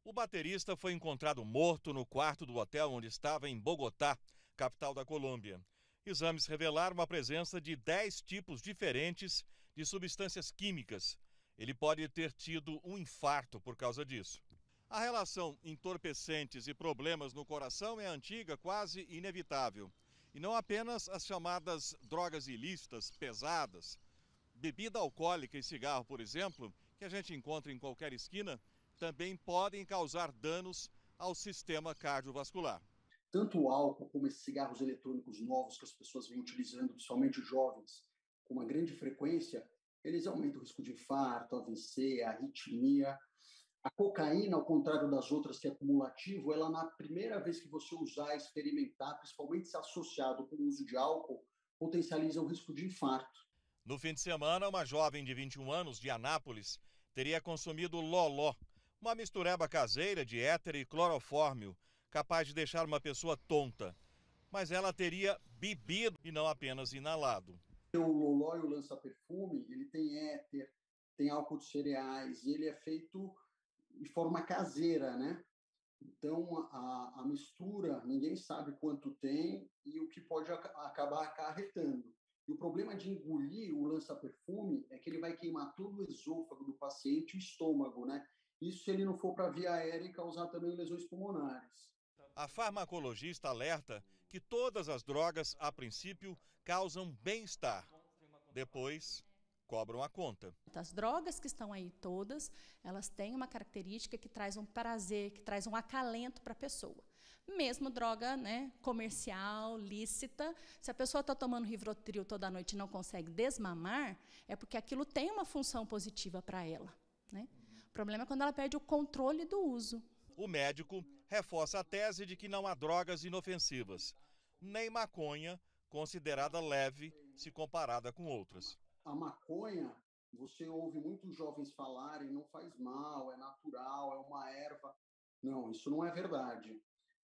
O baterista foi encontrado morto no quarto do hotel onde estava em Bogotá, capital da Colômbia. Exames revelaram a presença de 10 tipos diferentes de substâncias químicas. Ele pode ter tido um infarto por causa disso. A relação entorpecentes e problemas no coração é antiga, quase inevitável. E não apenas as chamadas drogas ilícitas, pesadas. Bebida alcoólica e cigarro, por exemplo, que a gente encontra em qualquer esquina, também podem causar danos ao sistema cardiovascular. Tanto o álcool como esses cigarros eletrônicos novos que as pessoas vêm utilizando, principalmente os jovens, com uma grande frequência, eles aumentam o risco de infarto, AVC, arritmia. A cocaína, ao contrário das outras que é cumulativo, ela na primeira vez que você usar, experimentar, principalmente se associado com o uso de álcool, potencializa o risco de infarto. No fim de semana, uma jovem de 21 anos de Anápolis teria consumido loló, uma mistureba caseira de éter e clorofórmio, capaz de deixar uma pessoa tonta. Mas ela teria bebido e não apenas inalado. O loló e o lança-perfume, ele tem éter, tem álcool de cereais, e ele é feito de forma caseira, né? Então, a mistura, ninguém sabe quanto tem e o que pode acabar acarretando. E o problema de engolir o lança-perfume é que ele vai queimar todo o esôfago do paciente e o estômago, né? Isso se ele não for para a via aérea e causar também lesões pulmonares. A farmacologista alerta que todas as drogas, a princípio, causam bem-estar. Depois, cobram a conta. As drogas que estão aí todas, elas têm uma característica que traz um prazer, que traz um acalento para a pessoa. Mesmo droga, né, comercial, lícita, se a pessoa está tomando Rivotril toda noite e não consegue desmamar, é porque aquilo tem uma função positiva para ela, né? O problema é quando ela perde o controle do uso. O médico reforça a tese de que não há drogas inofensivas, nem maconha, considerada leve se comparada com outras. A maconha, você ouve muitos jovens falarem, não faz mal, é natural, é uma erva. Não, isso não é verdade.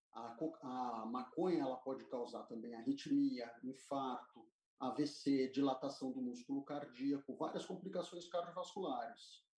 A maconha ela pode causar também arritmia, infarto, AVC, dilatação do músculo cardíaco, várias complicações cardiovasculares.